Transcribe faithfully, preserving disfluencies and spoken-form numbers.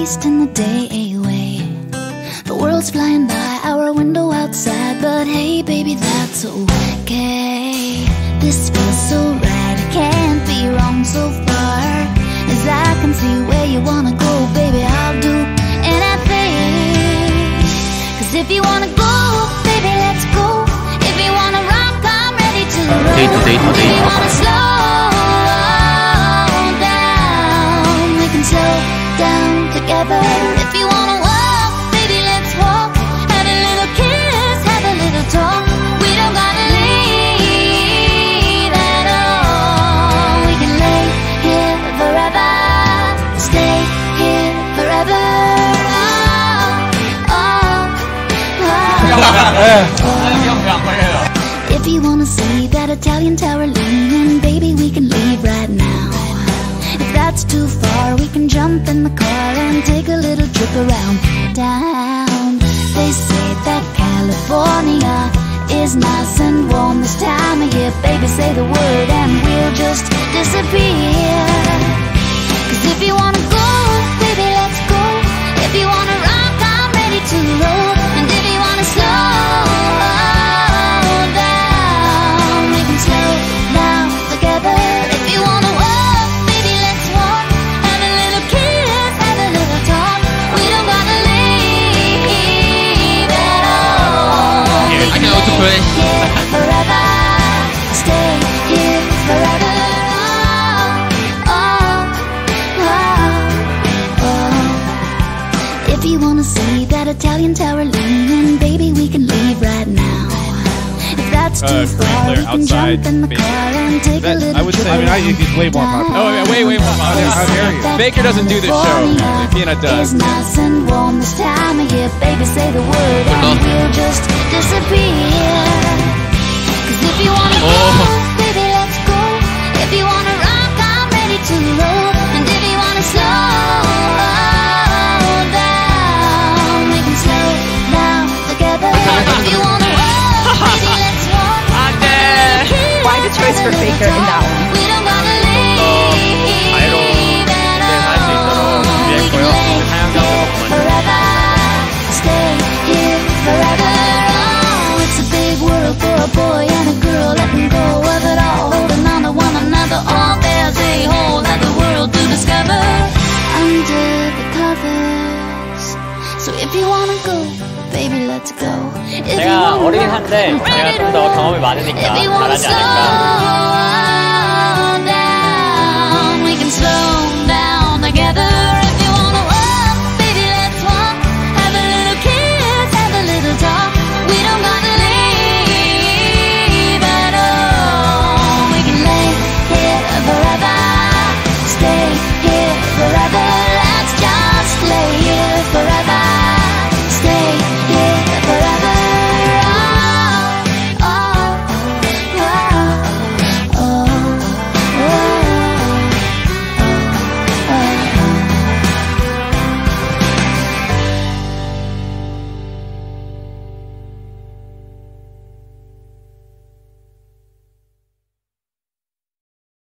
wasting the day away. The world's flying by our window outside, but hey baby, that's okay. This feels so right, it can't be wrong so far. As I can see where you wanna go, baby, I'll do anything. Cause if you wanna go, baby, let's go. If you wanna rock, I'm ready to roll. 데이트 데이트 If you 데이트. wanna slow down, we can slow down together. If you wanna walk, baby, let's walk. Have a little kiss, have a little talk. We don't gotta leave at all. We can lay here forever, stay here forever. Oh, oh, oh. If you wanna see that Italian tower leaning, baby, we can leave right now. If that's too far, we can jump in the car and take a little trip around town. They say that California is nice and warm this time of year. Baby, say the word and we'll just disappear. Cause if you wanna go, baby, let's go. If you wanna rock, I'm ready to roll. And if you wanna slow down, we can slow down together. If you wanna walk, baby, let's walk. Have a little kiss, have a little talk. We don't gotta leave at all. I can also play. Here forever, stay here forever. Oh, oh, oh. If you wanna see that Italian tower leaning, baby, we can leave right now. If that's too Uh, far, we Clear can outside, jump in the maybe. car and take a That- little I would trip say- I mean, I- around he's way more popular. town. Oh, yeah, way, way more popular. How dare you? Baker doesn't do this show. Peanut does. It's nice and warm this time of year. Baby, say the word and we'll just disappear. Cause if you wanna go, baby, let's go. If you wanna rock, I'm ready to roll. And if you wanna slow down, we can slow down together. If you wanna walk, baby, let's walk. Why the choice for Baker in that one? We don't gotta leave at all. We can lay here forever, stay here forever. Oh, it's a big world for a boy and a girl. Let them go of it all, holding on to one another. All there's a whole other world to discover under the covers. So if you wanna go, baby, let's go. If you 제가 wanna 어리긴 rock, 한데 I'm 제가 ready 좀 to 더 roll. 경험이 많으니까 If you wanna 잘하지 slow 않을까. down, we can slow down together. If you wanna walk, baby, let's walk. Have a little kiss, have a little talk. We don't gotta leave at all. We can lay here forever, stay here forever. Let's just lay here forever.